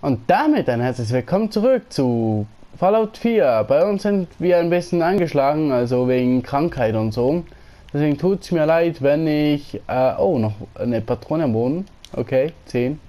Und damit ein herzliches Willkommen zurück zu Fallout 4. Bei uns sind wir ein bisschen angeschlagen, also wegen Krankheit und so. Deswegen tut es mir leid, wenn ich... oh, noch eine Patrone am Boden. Okay, 10.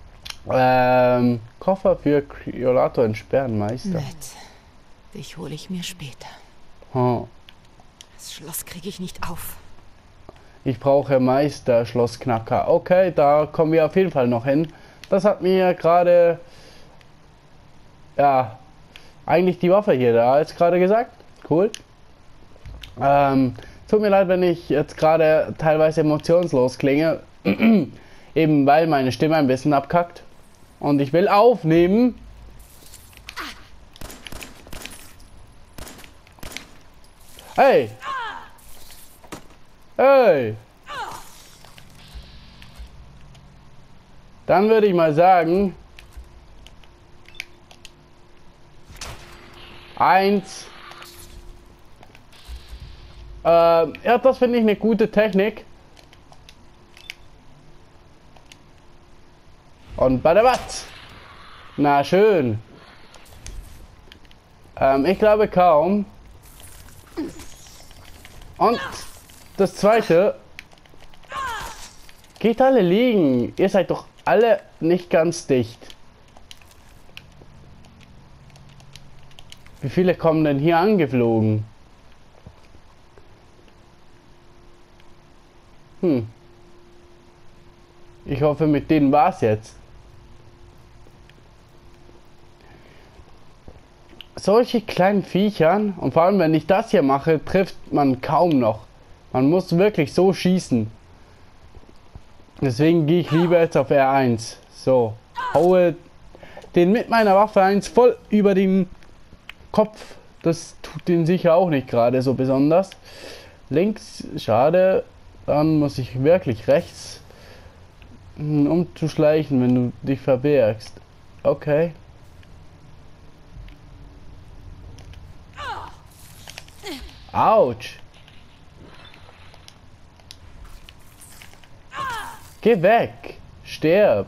Koffer für Kriolator entsperren, Meister. Nett. Dich hole ich mir später. Oh. Das Schloss kriege ich nicht auf. Ich brauche Meister, Schlossknacker. Okay, da kommen wir auf jeden Fall noch hin. Das hat mir gerade... Ja, eigentlich die Waffe hier da jetzt gerade gesagt. Cool. Tut mir leid, wenn ich jetzt gerade teilweise emotionslos klinge. Eben weil meine Stimme ein bisschen abkackt. Und ich will aufnehmen. Hey! Hey! Dann würde ich mal sagen... 1. Ja, das finde ich eine gute Technik. Und bei der Watz. Na schön. Ich glaube kaum. Und das zweite. Geht alle liegen. Ihr seid doch alle nicht ganz dicht. Wie viele kommen denn hier angeflogen? Ich hoffe, mit denen war's jetzt. Solche kleinen Viechern, und vor allem wenn ich das hier mache, trifft man kaum noch. Man muss wirklich so schießen. Deswegen gehe ich lieber jetzt auf R1. So, haue den mit meiner Waffe 1 voll über den Kopf. Das tut den sicher auch nicht gerade so besonders. Links, schade. Dann muss ich wirklich rechts, um zu schleichen, wenn du dich verbirgst. Okay. Autsch. Geh weg. Sterb.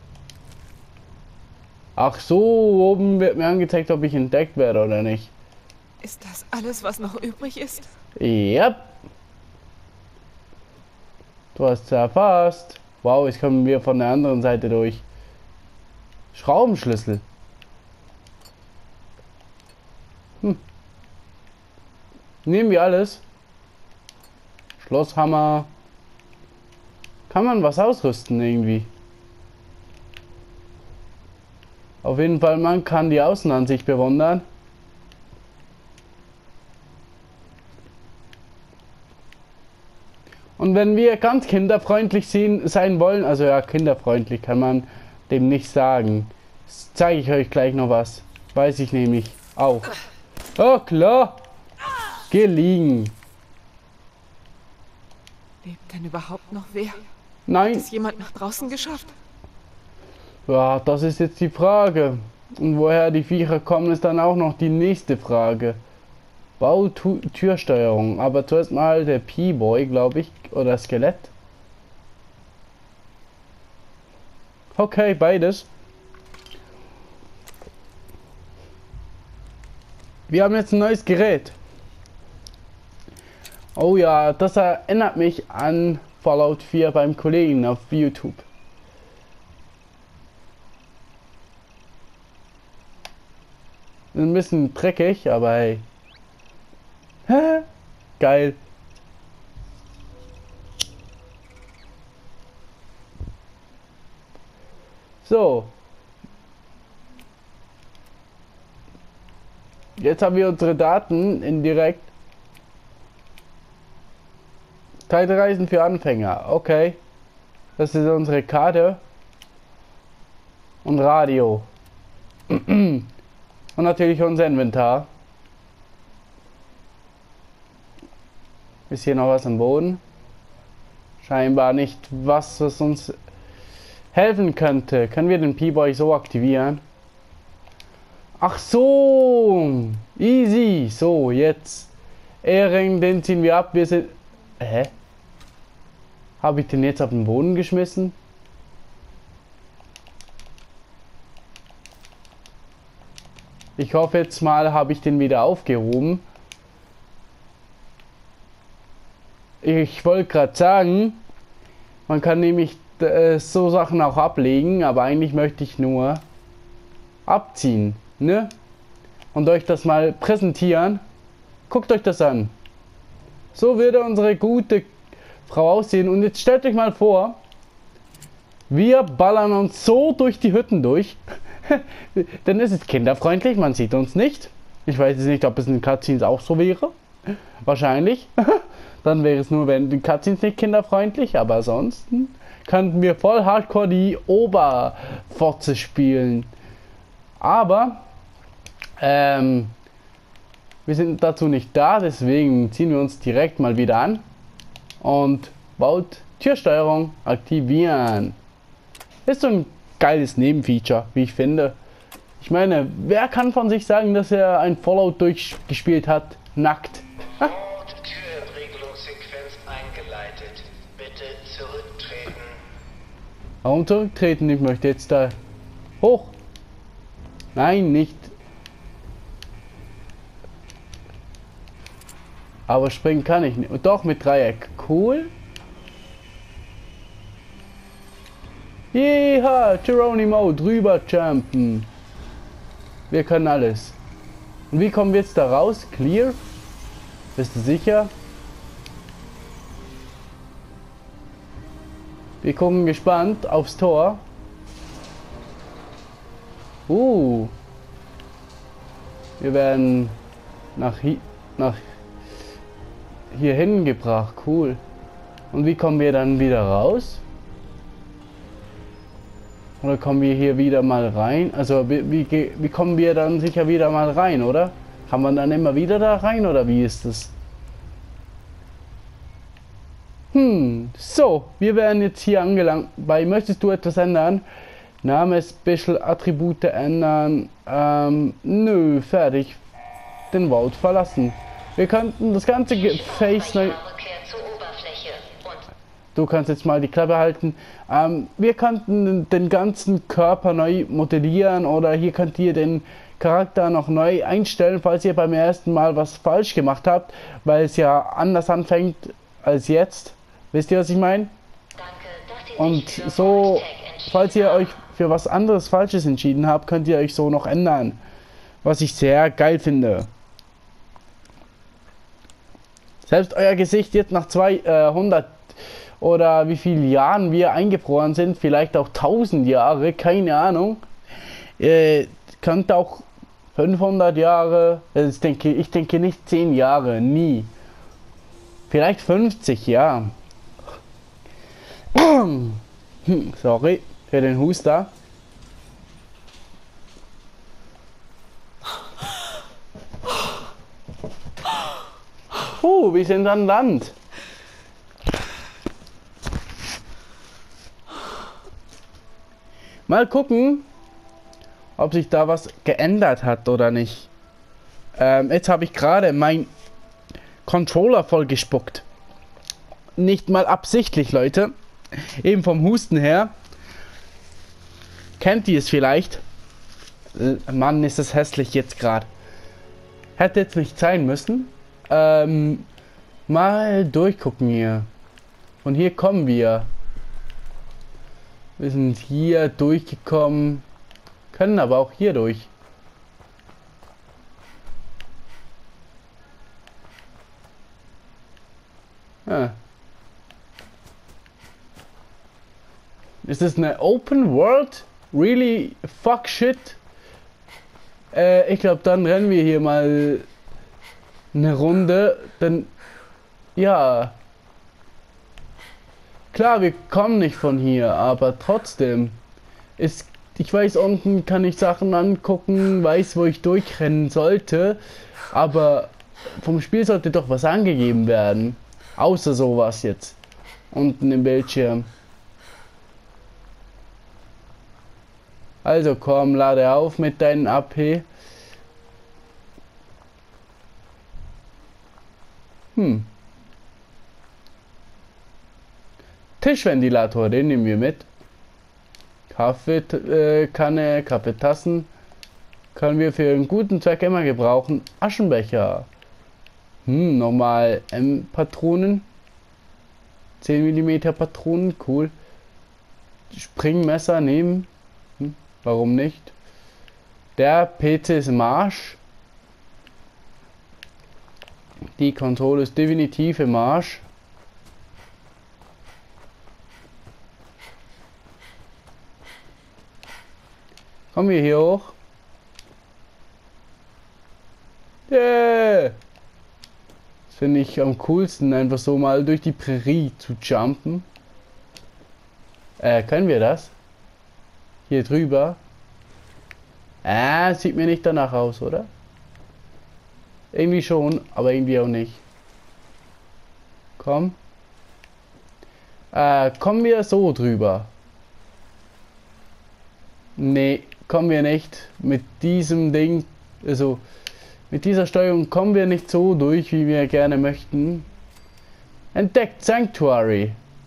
Ach so, oben wird mir angezeigt, ob ich entdeckt werde oder nicht. Ist das alles, was noch übrig ist? Yep. Du hast es erfasst. Wow, jetzt kommen wir von der anderen Seite durch. Schraubenschlüssel. Nehmen wir alles. Schlosshammer. Kann man was ausrüsten irgendwie? Auf jeden Fall, man kann die Außenansicht bewundern. Und wenn wir ganz kinderfreundlich sein wollen, also ja, kinderfreundlich kann man dem nicht sagen. Das zeige ich euch gleich noch was. Weiß ich nämlich auch. Oh klar. Geh liegen. Lebt denn überhaupt noch wer? Nein. Hat es jemand nach draußen geschafft? Ja, das ist jetzt die Frage. Und woher die Viecher kommen, ist dann auch noch die nächste Frage. Türsteuerung. Aber zuerst mal der P-Boy, glaube ich. Oder Skelett. Okay, beides. Wir haben jetzt ein neues Gerät. Oh ja, das erinnert mich an Fallout 4 beim Kollegen auf YouTube. Ein bisschen dreckig, aber hey. Geil. So. Jetzt haben wir unsere Daten indirekt. Zeitreisen für Anfänger. Okay. Das ist unsere Karte. Und Radio. Und natürlich unser Inventar. Ist hier noch was am Boden? Scheinbar nicht was uns helfen könnte. Können wir den P-Boy so aktivieren? Ach so! Easy! So, jetzt. Ehring, den ziehen wir ab. Wir sind... Hä? Habe ich den jetzt auf den Boden geschmissen? Ich hoffe jetzt mal, habe ich den wieder aufgehoben. Ich wollte gerade sagen, man kann nämlich so Sachen auch ablegen, aber eigentlich möchte ich nur abziehen, ne? Und euch das mal präsentieren. Guckt euch das an. So würde unsere gute Frau aussehen. Und jetzt stellt euch mal vor, wir ballern uns so durch die Hütten durch. Denn es ist kinderfreundlich, man sieht uns nicht. Ich weiß jetzt nicht, ob es in Cutscenes auch so wäre. Wahrscheinlich. Dann wäre es nur, wenn die Cutscenes nicht kinderfreundlich, aber ansonsten könnten wir voll hardcore die Oberfotze spielen. Aber wir sind dazu nicht da, deswegen ziehen wir uns direkt mal wieder an und baut Türsteuerung aktivieren. Ist so ein geiles Nebenfeature, wie ich finde. Ich meine, wer kann von sich sagen, dass er ein Fallout durchgespielt hat, nackt? Türentriegelungssequenz eingeleitet. Bitte zurücktreten. Warum zurücktreten? Ich möchte jetzt da hoch. Nein, nicht. Aber springen kann ich nicht. Doch, mit Dreieck. Cool. Jeha, Geronimo, drüber jumpen. Wir können alles. Und wie kommen wir jetzt da raus? Clear? Bist du sicher? Wir gucken gespannt aufs Tor. Wir werden nach hierhin gebracht. Cool. Und wie kommen wir dann wieder raus? Oder kommen wir hier wieder mal rein? Also wie kommen wir dann sicher wieder mal rein, oder? Kann man dann immer wieder da rein, oder wie ist das? So, wir werden jetzt hier angelangt. Möchtest du etwas ändern? Name, Special, Attribute ändern. Nö, fertig. Den Vault verlassen. Wir könnten das ganze Face neu... Du kannst jetzt mal die Klappe halten. Wir könnten den ganzen Körper neu modellieren oder hier könnt ihr den Charakter noch neu einstellen, falls ihr beim ersten Mal was falsch gemacht habt, weil es ja anders anfängt als jetzt. Wisst ihr, was ich meine? Und so, falls ihr euch für was anderes Falsches entschieden habt, könnt ihr euch so noch ändern. Was ich sehr geil finde. Selbst euer Gesicht jetzt nach 200 oder wie viele Jahren wir eingefroren sind, vielleicht auch 1000 Jahre, keine Ahnung. Könnte auch 500 Jahre, ich denke nicht 10 Jahre, nie. Vielleicht 50, ja. Sorry für den Huster. Wir sind an Land. Mal gucken, ob sich da was geändert hat oder nicht. Jetzt habe ich gerade mein Controller voll gespuckt. Nicht mal absichtlich, Leute. Eben vom Husten her. Kennt ihr es vielleicht? Mann, ist das hässlich jetzt gerade. Hätte jetzt nicht sein müssen. Mal durchgucken hier. Und hier kommen wir. Wir sind hier durchgekommen. Können aber auch hier durch. Ist das eine Open World? Really? Fuck shit? Ich glaube, dann rennen wir hier mal eine Runde. Dann, ja. Klar, wir kommen nicht von hier, aber trotzdem. Ich weiß, unten kann ich Sachen angucken, weiß, wo ich durchrennen sollte. Aber vom Spiel sollte doch was angegeben werden. Außer sowas jetzt. Unten im Bildschirm. Also komm, lade auf mit deinen AP. Tischventilator, den nehmen wir mit. Kaffeekanne, Kaffeetassen. Können wir für einen guten Zweck immer gebrauchen. Aschenbecher. Nochmal M-Patronen. 10 mm Patronen, cool. Springmesser nehmen. Warum nicht? Der PC ist im Arsch. Die Konsole ist definitiv im Arsch. Kommen wir hier hoch? Yeah! Das finde ich am coolsten, einfach so mal durch die Prärie zu jumpen. Können wir das? Hier drüber? Sieht mir nicht danach aus, oder? Irgendwie schon, aber irgendwie auch nicht. Komm. Kommen wir so drüber? Nee, kommen wir nicht. Mit diesem Ding, also mit dieser Steuerung kommen wir nicht so durch, wie wir gerne möchten. Entdeckt Sanctuary.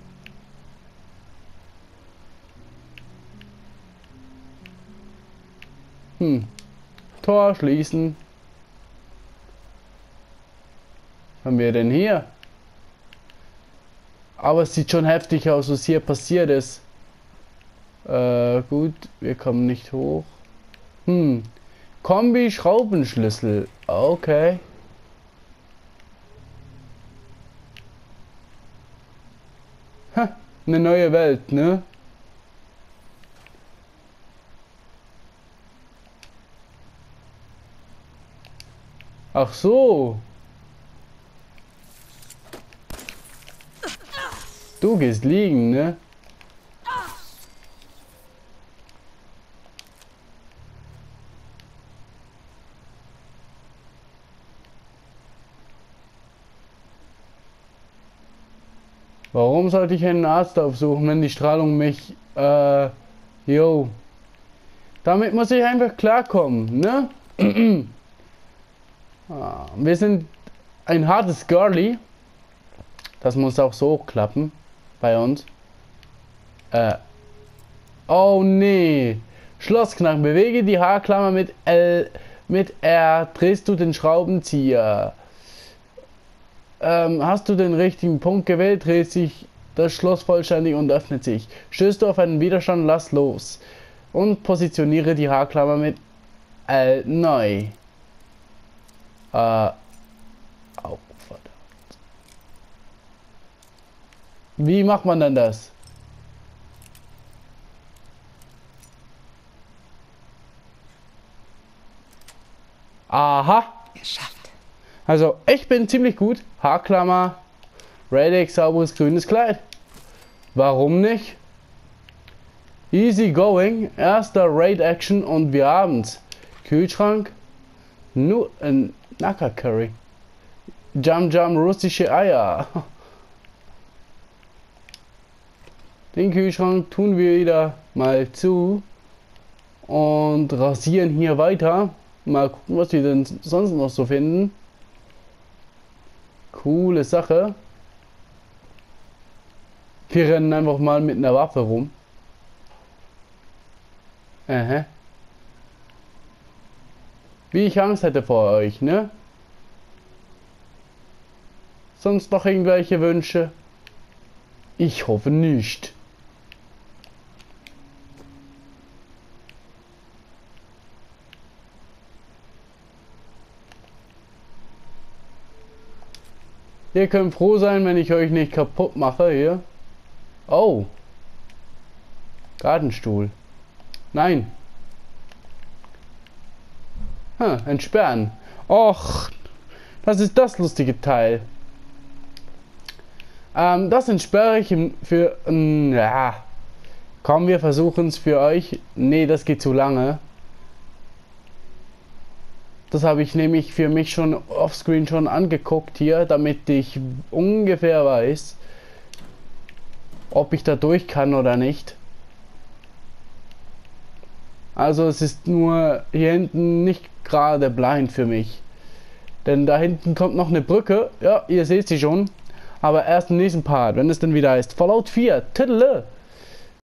Tor schließen. Was haben wir denn hier? Aber es sieht schon heftig aus, was hier passiert ist. Gut, wir kommen nicht hoch. Kombi-Schraubenschlüssel. Okay. Eine neue Welt, ne? Ach so. Du gehst liegen, ne? Warum sollte ich einen Arzt aufsuchen, wenn die Strahlung mich, jo. Damit muss ich einfach klarkommen, ne? Wir sind ein hartes Girlie. Das muss auch so klappen bei uns. Oh nee. Schlossknacken. Bewege die Haarklammer mit L. Mit R drehst du den Schraubenzieher. Hast du den richtigen Punkt gewählt, dreht sich das Schloss vollständig und öffnet sich. Stößt du auf einen Widerstand, lass los. Und positioniere die Haarklammer mit L neu. Oh, verdammt. Wie macht man denn das? Aha. Geschafft. Also, ich bin ziemlich gut. Haarklammer, Radix, sauberes grünes Kleid. Warum nicht? Easy going, erster Raid Action und wir haben's. Kühlschrank, nur ein Naka Curry. Jam Jam russische Eier. Den Kühlschrank tun wir wieder mal zu und rasieren hier weiter. Mal gucken, was wir denn sonst noch so finden. Coole Sache. Wir rennen einfach mal mit einer Waffe rum. Wie ich Angst hätte vor euch, ne? Sonst noch irgendwelche Wünsche? Ich hoffe nicht. Ihr könnt froh sein, wenn ich euch nicht kaputt mache hier. Oh. Gartenstuhl. Nein. Entsperren. Och. Das ist das lustige Teil. Das entsperre ich für... ja. Komm, wir versuchen es für euch. Nee, das geht zu lange. Das habe ich nämlich für mich schon offscreen schon angeguckt hier, damit ich ungefähr weiß, ob ich da durch kann oder nicht. Also es ist nur hier hinten nicht gerade blind für mich. Denn da hinten kommt noch eine Brücke. Ja, ihr seht sie schon. Aber erst im nächsten Part, wenn es dann wieder heißt Fallout 4. Tüdelö.